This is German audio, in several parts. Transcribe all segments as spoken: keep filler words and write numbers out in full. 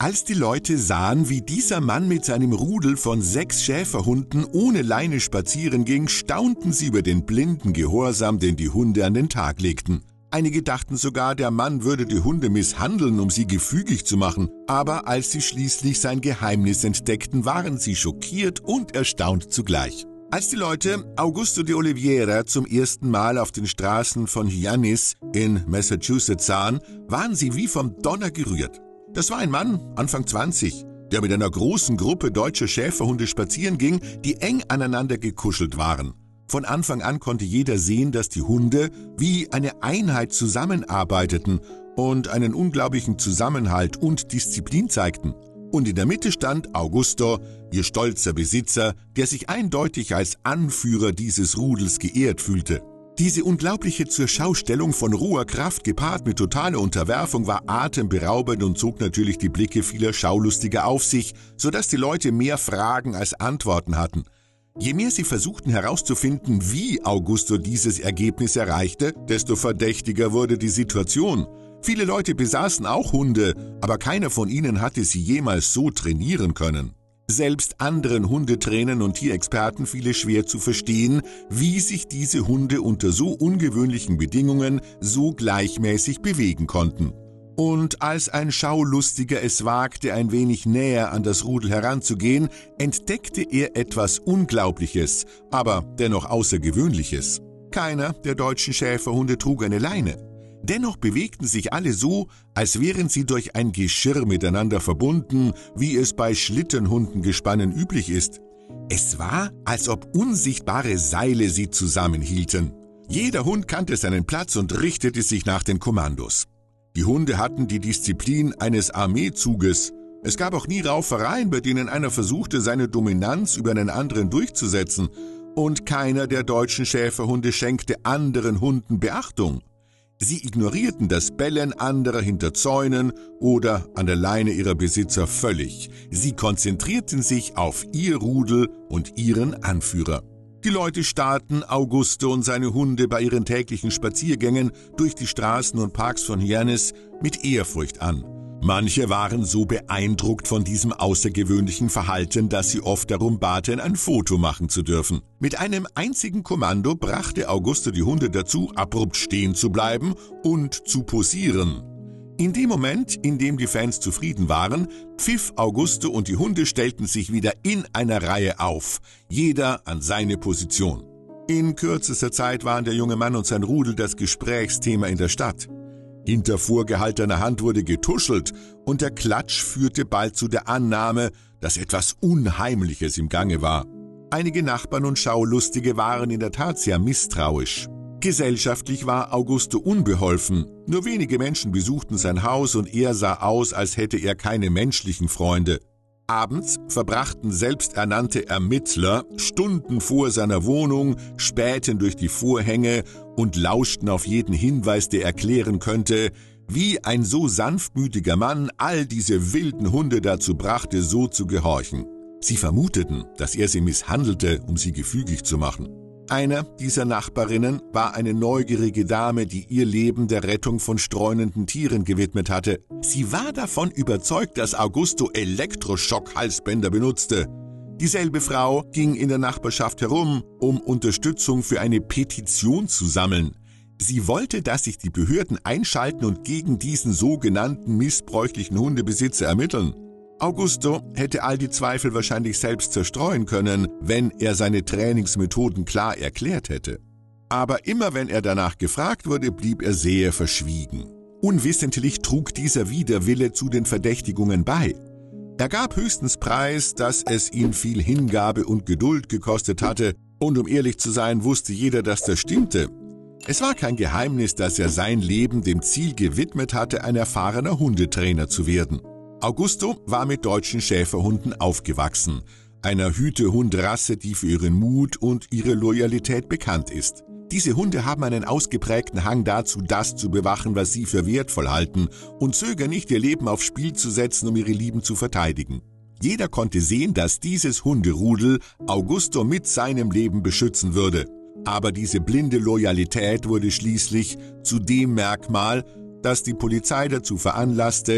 Als die Leute sahen, wie dieser Mann mit seinem Rudel von sechs Schäferhunden ohne Leine spazieren ging, staunten sie über den blinden Gehorsam, den die Hunde an den Tag legten. Einige dachten sogar, der Mann würde die Hunde misshandeln, um sie gefügig zu machen. Aber als sie schließlich sein Geheimnis entdeckten, waren sie schockiert und erstaunt zugleich. Als die Leute Augusto de Oliveira zum ersten Mal auf den Straßen von Hyannis in Massachusetts sahen, waren sie wie vom Donner gerührt. Das war ein Mann, Anfang zwanzig, der mit einer großen Gruppe deutscher Schäferhunde spazieren ging, die eng aneinander gekuschelt waren. Von Anfang an konnte jeder sehen, dass die Hunde wie eine Einheit zusammenarbeiteten und einen unglaublichen Zusammenhalt und Disziplin zeigten. Und in der Mitte stand Augusto, ihr stolzer Besitzer, der sich eindeutig als Anführer dieses Rudels geehrt fühlte. Diese unglaubliche Zurschaustellung von roher Kraft gepaart mit totaler Unterwerfung war atemberaubend und zog natürlich die Blicke vieler Schaulustiger auf sich, sodass die Leute mehr Fragen als Antworten hatten. Je mehr sie versuchten herauszufinden, wie Augusto dieses Ergebnis erreichte, desto verdächtiger wurde die Situation. Viele Leute besaßen auch Hunde, aber keiner von ihnen hatte sie jemals so trainieren können. Selbst anderen Hundetrainern und Tierexperten fiel es schwer zu verstehen, wie sich diese Hunde unter so ungewöhnlichen Bedingungen so gleichmäßig bewegen konnten. Und als ein Schaulustiger es wagte, ein wenig näher an das Rudel heranzugehen, entdeckte er etwas Unglaubliches, aber dennoch Außergewöhnliches. Keiner der deutschen Schäferhunde trug eine Leine. Dennoch bewegten sich alle so, als wären sie durch ein Geschirr miteinander verbunden, wie es bei Schlittenhundengespannen üblich ist. Es war, als ob unsichtbare Seile sie zusammenhielten. Jeder Hund kannte seinen Platz und richtete sich nach den Kommandos. Die Hunde hatten die Disziplin eines Armeezuges. Es gab auch nie Raufereien, bei denen einer versuchte, seine Dominanz über einen anderen durchzusetzen. Und keiner der deutschen Schäferhunde schenkte anderen Hunden Beachtung. Sie ignorierten das Bellen anderer hinter Zäunen oder an der Leine ihrer Besitzer völlig. Sie konzentrierten sich auf ihr Rudel und ihren Anführer. Die Leute starrten Augusto und seine Hunde bei ihren täglichen Spaziergängen durch die Straßen und Parks von Hyannis mit Ehrfurcht an. Manche waren so beeindruckt von diesem außergewöhnlichen Verhalten, dass sie oft darum baten, ein Foto machen zu dürfen. Mit einem einzigen Kommando brachte Augusto die Hunde dazu, abrupt stehen zu bleiben und zu posieren. In dem Moment, in dem die Fans zufrieden waren, pfiff Augusto und die Hunde stellten sich wieder in einer Reihe auf, jeder an seine Position. In kürzester Zeit waren der junge Mann und sein Rudel das Gesprächsthema in der Stadt. Hinter vorgehaltener Hand wurde getuschelt und der Klatsch führte bald zu der Annahme, dass etwas Unheimliches im Gange war. Einige Nachbarn und Schaulustige waren in der Tat sehr misstrauisch. Gesellschaftlich war Augusto unbeholfen. Nur wenige Menschen besuchten sein Haus und er sah aus, als hätte er keine menschlichen Freunde. Abends verbrachten selbsternannte Ermittler Stunden vor seiner Wohnung, spähten durch die Vorhänge und lauschten auf jeden Hinweis, der erklären könnte, wie ein so sanftmütiger Mann all diese wilden Hunde dazu brachte, so zu gehorchen. Sie vermuteten, dass er sie misshandelte, um sie gefügig zu machen. Einer dieser Nachbarinnen war eine neugierige Dame, die ihr Leben der Rettung von streunenden Tieren gewidmet hatte. Sie war davon überzeugt, dass Augusto Elektroschock-Halsbänder benutzte. Dieselbe Frau ging in der Nachbarschaft herum, um Unterstützung für eine Petition zu sammeln. Sie wollte, dass sich die Behörden einschalten und gegen diesen sogenannten missbräuchlichen Hundebesitzer ermitteln. Augusto hätte all die Zweifel wahrscheinlich selbst zerstreuen können, wenn er seine Trainingsmethoden klar erklärt hätte. Aber immer wenn er danach gefragt wurde, blieb er sehr verschwiegen. Unwissentlich trug dieser Widerwille zu den Verdächtigungen bei. Er gab höchstens preis, dass es ihn viel Hingabe und Geduld gekostet hatte, und um ehrlich zu sein, wusste jeder, dass das stimmte. Es war kein Geheimnis, dass er sein Leben dem Ziel gewidmet hatte, ein erfahrener Hundetrainer zu werden. Augusto war mit deutschen Schäferhunden aufgewachsen, einer Hütehundrasse, die für ihren Mut und ihre Loyalität bekannt ist. Diese Hunde haben einen ausgeprägten Hang dazu, das zu bewachen, was sie für wertvoll halten, und zögern nicht, ihr Leben aufs Spiel zu setzen, um ihre Lieben zu verteidigen. Jeder konnte sehen, dass dieses Hunderudel Augusto mit seinem Leben beschützen würde. Aber diese blinde Loyalität wurde schließlich zu dem Merkmal, das die Polizei dazu veranlasste,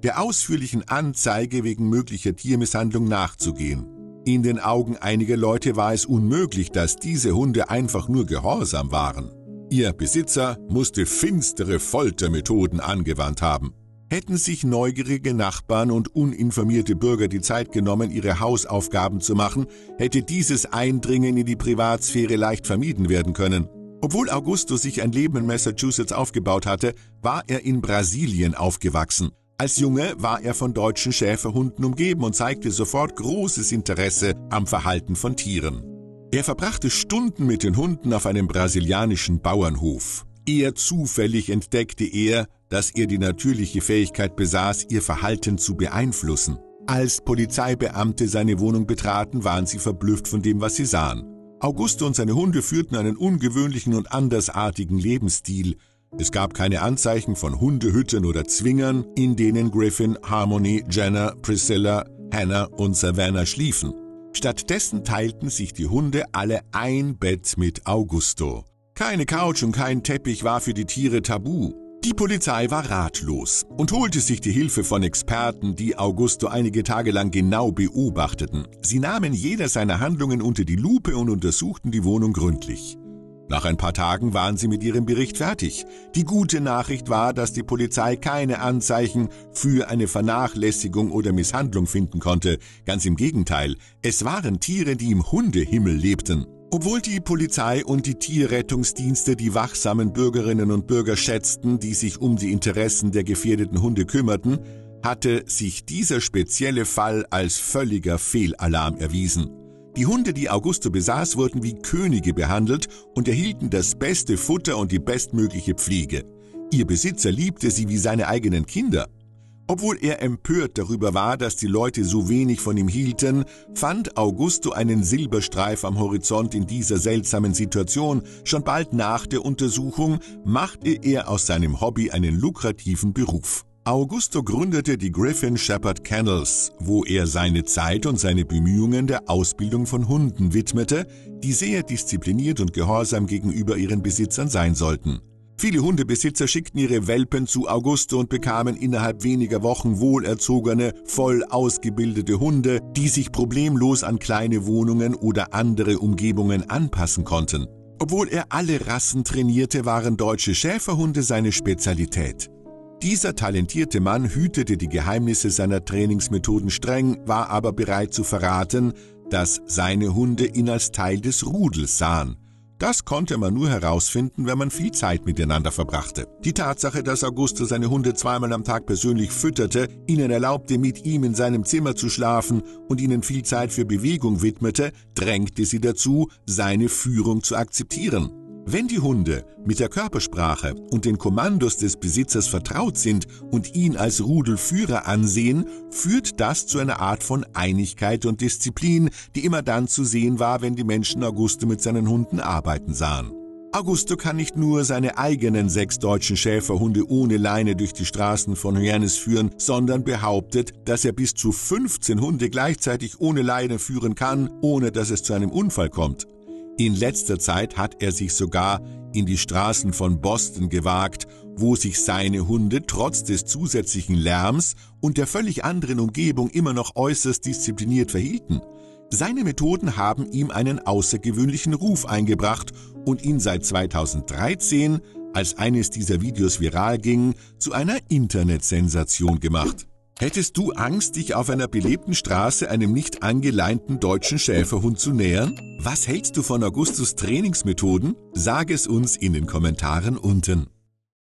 der ausführlichen Anzeige wegen möglicher Tiermisshandlung nachzugehen. In den Augen einiger Leute war es unmöglich, dass diese Hunde einfach nur gehorsam waren. Ihr Besitzer musste finstere Foltermethoden angewandt haben. Hätten sich neugierige Nachbarn und uninformierte Bürger die Zeit genommen, ihre Hausaufgaben zu machen, hätte dieses Eindringen in die Privatsphäre leicht vermieden werden können. Obwohl Augusto sich ein Leben in Massachusetts aufgebaut hatte, war er in Brasilien aufgewachsen. Als Junge war er von deutschen Schäferhunden umgeben und zeigte sofort großes Interesse am Verhalten von Tieren. Er verbrachte Stunden mit den Hunden auf einem brasilianischen Bauernhof. Eher zufällig entdeckte er, dass er die natürliche Fähigkeit besaß, ihr Verhalten zu beeinflussen. Als Polizeibeamte seine Wohnung betraten, waren sie verblüfft von dem, was sie sahen. Augusto und seine Hunde führten einen ungewöhnlichen und andersartigen Lebensstil. Es gab keine Anzeichen von Hundehütten oder Zwingern, in denen Griffin, Harmony, Jenna, Priscilla, Hannah und Savannah schliefen. Stattdessen teilten sich die Hunde alle ein Bett mit Augusto. Keine Couch und kein Teppich war für die Tiere tabu. Die Polizei war ratlos und holte sich die Hilfe von Experten, die Augusto einige Tage lang genau beobachteten. Sie nahmen jeder seiner Handlungen unter die Lupe und untersuchten die Wohnung gründlich. Nach ein paar Tagen waren sie mit ihrem Bericht fertig. Die gute Nachricht war, dass die Polizei keine Anzeichen für eine Vernachlässigung oder Misshandlung finden konnte. Ganz im Gegenteil, es waren Tiere, die im Hundehimmel lebten. Obwohl die Polizei und die Tierrettungsdienste die wachsamen Bürgerinnen und Bürger schätzten, die sich um die Interessen der gefährdeten Hunde kümmerten, hatte sich dieser spezielle Fall als völliger Fehlalarm erwiesen. Die Hunde, die Augusto besaß, wurden wie Könige behandelt und erhielten das beste Futter und die bestmögliche Pflege. Ihr Besitzer liebte sie wie seine eigenen Kinder. Obwohl er empört darüber war, dass die Leute so wenig von ihm hielten, fand Augusto einen Silberstreif am Horizont in dieser seltsamen Situation. Schon bald nach der Untersuchung machte er aus seinem Hobby einen lukrativen Beruf. Augusto gründete die Griffin Shepherd Kennels, wo er seine Zeit und seine Bemühungen der Ausbildung von Hunden widmete, die sehr diszipliniert und gehorsam gegenüber ihren Besitzern sein sollten. Viele Hundebesitzer schickten ihre Welpen zu Augusto und bekamen innerhalb weniger Wochen wohlerzogene, voll ausgebildete Hunde, die sich problemlos an kleine Wohnungen oder andere Umgebungen anpassen konnten. Obwohl er alle Rassen trainierte, waren deutsche Schäferhunde seine Spezialität. Dieser talentierte Mann hütete die Geheimnisse seiner Trainingsmethoden streng, war aber bereit zu verraten, dass seine Hunde ihn als Teil des Rudels sahen. Das konnte man nur herausfinden, wenn man viel Zeit miteinander verbrachte. Die Tatsache, dass Augusto seine Hunde zweimal am Tag persönlich fütterte, ihnen erlaubte, mit ihm in seinem Zimmer zu schlafen und ihnen viel Zeit für Bewegung widmete, drängte sie dazu, seine Führung zu akzeptieren. Wenn die Hunde mit der Körpersprache und den Kommandos des Besitzers vertraut sind und ihn als Rudelführer ansehen, führt das zu einer Art von Einigkeit und Disziplin, die immer dann zu sehen war, wenn die Menschen Augusto mit seinen Hunden arbeiten sahen. Augusto kann nicht nur seine eigenen sechs deutschen Schäferhunde ohne Leine durch die Straßen von Hyannis führen, sondern behauptet, dass er bis zu fünfzehn Hunde gleichzeitig ohne Leine führen kann, ohne dass es zu einem Unfall kommt. In letzter Zeit hat er sich sogar in die Straßen von Boston gewagt, wo sich seine Hunde trotz des zusätzlichen Lärms und der völlig anderen Umgebung immer noch äußerst diszipliniert verhielten. Seine Methoden haben ihm einen außergewöhnlichen Ruf eingebracht und ihn seit zweitausenddreizehn, als eines dieser Videos viral ging, zu einer Internetsensation gemacht. Hättest du Angst, dich auf einer belebten Straße einem nicht angeleinten deutschen Schäferhund zu nähern? Was hältst du von Augustos Trainingsmethoden? Sag es uns in den Kommentaren unten.